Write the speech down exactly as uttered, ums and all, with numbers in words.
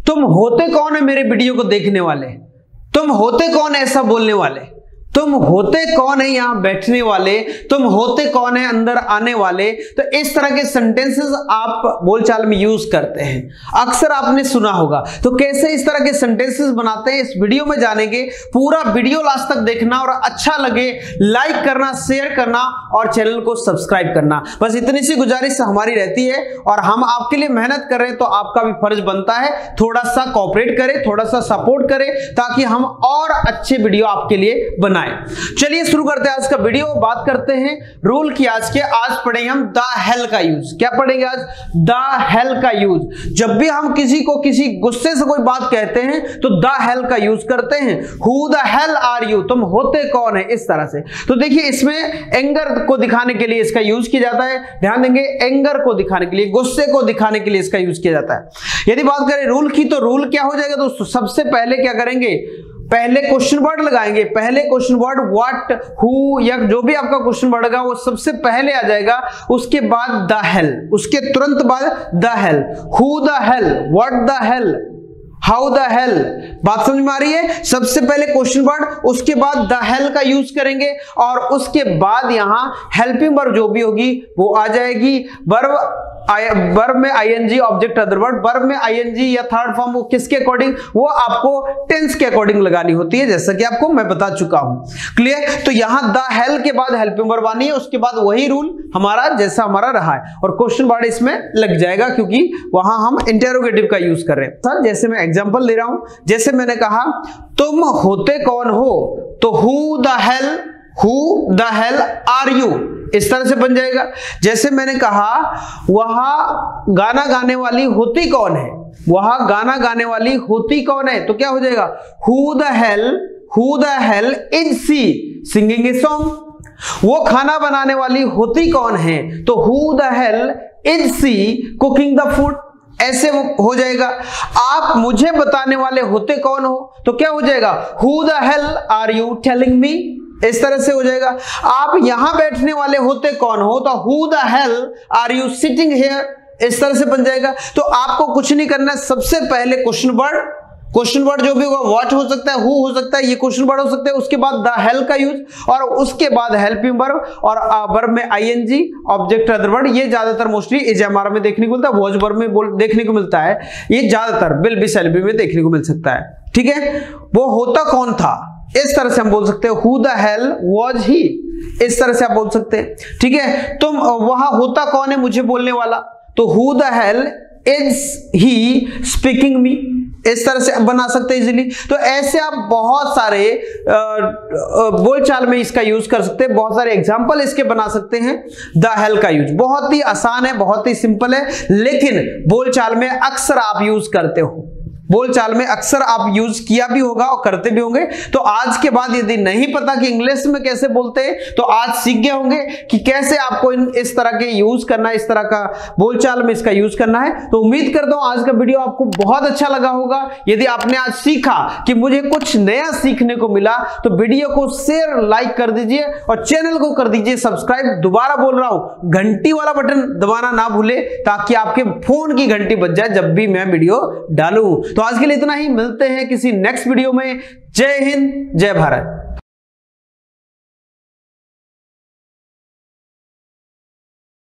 तुम होते कौन है मेरे वीडियो को देखने वाले? तुम होते कौन है ऐसा बोलने वाले? तुम होते कौन है यहां बैठने वाले? तुम होते कौन है अंदर आने वाले? तो इस तरह के सेंटेंसेस आप बोलचाल में यूज करते हैं, अक्सर आपने सुना होगा। तो कैसे इस तरह के सेंटेंसेस बनाते हैं, इस वीडियो में जानेंगे। पूरा वीडियो लास्ट तक देखना, और अच्छा लगे लाइक करना, शेयर करना और चैनल को सब्सक्राइब करना। बस इतनी सी गुजारिश हमारी रहती है, और हम आपके लिए मेहनत कर रहे हैं, तो आपका भी फर्ज बनता है थोड़ा सा कोऑपरेट करें, थोड़ा सा सपोर्ट करें, ताकि हम और अच्छे वीडियो आपके लिए बनाएं। चलिए शुरू करते हैं आज का वीडियो। बात करते हैं रूल की आज के। आज पढ़ेंगे हम द हेल का यूज। क्या पढ़ेंगे आज? द हेल का यूज। जब भी हम किसी को किसी गुस्से से कोई बात कहते हैं तो द हेल का यूज करते हैं। Who the hell are you? तुम होते कौन है, इस तरह से। तो देखिए इसमें एंगर को दिखाने के लिए इसका यूज किया जाता है। ध्यान देंगे, एंगर को दिखाने के लिए, गुस्से को दिखाने के लिए इसका यूज किया जाता है। यदि बात करें रूल की, तो रूल क्या हो जाएगा दोस्तों? सबसे पहले क्या करेंगे? पहले क्वेश्चन वर्ड लगाएंगे। पहले क्वेश्चन वर्ड व्हाट, हु, या जो भी आपका क्वेश्चन वर्ड होगा वो सबसे पहले आ जाएगा। उसके बाद द हेल, उसके तुरंत बाद the hell. Who the hell, what the hell, how the hell. बात समझ में आ रही है? सबसे पहले क्वेश्चन वर्ड, उसके बाद द हेल का यूज करेंगे, और उसके बाद यहां हेल्पिंग वर्ब जो भी होगी वो आ जाएगी। वर्ब वर्ब में ING, object other word. Verb में आईएनजी या थर्ड फॉर्म वो किसके अकॉर्डिंग? वो आपको टेंस के अकॉर्डिंग लगानी होती है, जैसा कि आपको मैं बता चुका हूं। क्लियर? तो यहां द हेल के बाद हेल्पिंग वर्ब आनी है, उसके बाद वही रूल हमारा जैसा हमारा रहा है, और क्वेश्चन वर्ड इसमें लग जाएगा, क्योंकि वहां हम इंटेरोगेटिव का यूज कर रहे हैं। सर जैसे मैं एग्जांपल दे रहा हूं, जैसे मैंने कहा तुम होते कौन हो, तो who the hell, who the hell are you, इस तरह से बन जाएगा। जैसे मैंने कहा वहां गाना गाने वाली होती कौन है, वहां गाना गाने वाली होती कौन है, तो क्या हो जाएगा? Who the hell, who the hell is she singing a song. वो खाना बनाने वाली होती कौन है, तो who the hell is she cooking the food, ऐसे हो जाएगा। आप मुझे बताने वाले होते कौन हो, तो क्या हो जाएगा? Who the hell are you telling me, इस तरह से हो जाएगा। आप यहां बैठने वाले होते कौन हो, तो who the hell are you sitting here, इस तरह से बन जाएगा। तो आपको कुछ नहीं करना है, सबसे पहले क्वेश्चन वर्ड, क्वेश्चन वर्ड जो भी होगा व्हाट हो सकता है, हु हो सकता है, ये क्वेश्चन वर्ड हो सकते हैं। उसके बाद द हेल का यूज, और उसके बाद हेल्पिंग वर्ब, और वर्ब में आईएनजी, ऑब्जेक्ट अदर वर्ड। ये ज्यादातर मोस्टली इजामारा में देखने को मिलता है, वॉज वर्ब में देखने को मिलता है, ये ज्यादातर विल बी शैल बी में देखने को मिल सकता है। ठीक है? वो होता कौन था, इस तरह से हम बोल सकते हैं who the hell was he, इस तरह से आप बोल सकते हैं। ठीक है? तुम वहां होता कौन है मुझे बोलने वाला, तो who the hell is he speaking me, इस तरह से बना सकते हैं इजीली। तो ऐसे आप बहुत सारे बोलचाल में इसका यूज कर सकते हैं, बहुत सारे एग्जांपल इसके बना सकते हैं। द हेल का यूज बहुत ही आसान है, बहुत ही सिंपल है, लेकिन बोलचाल में अक्सर आप यूज करते हो, बोलचाल में अक्सर आप यूज किया भी होगा और करते भी होंगे। तो आज के बाद यदि नहीं पता कि इंग्लिश में कैसे बोलते हैं, तो आज सीख गए होंगे कि कैसे आपको इन इस तरह के यूज करना है, इस तरह का बोलचाल में इसका यूज करना है। तो उम्मीद करता हूं आज का वीडियो आपको बहुत अच्छा लगा होगा। यदि आपने आज सीखा कि मुझे कुछ नया सीखने को मिला, तो वीडियो को शेयर, लाइक कर दीजिए, और चैनल को कर दीजिए सब्सक्राइब। दोबारा बोल रहा हूं, घंटी वाला बटन दबाना ना भूले, ताकि आपके फोन की घंटी बज जाए जब भी मैं वीडियो डालूं। तो आज के लिए इतना ही, मिलते हैं किसी नेक्स्ट वीडियो में। जय हिंद, जय भारत।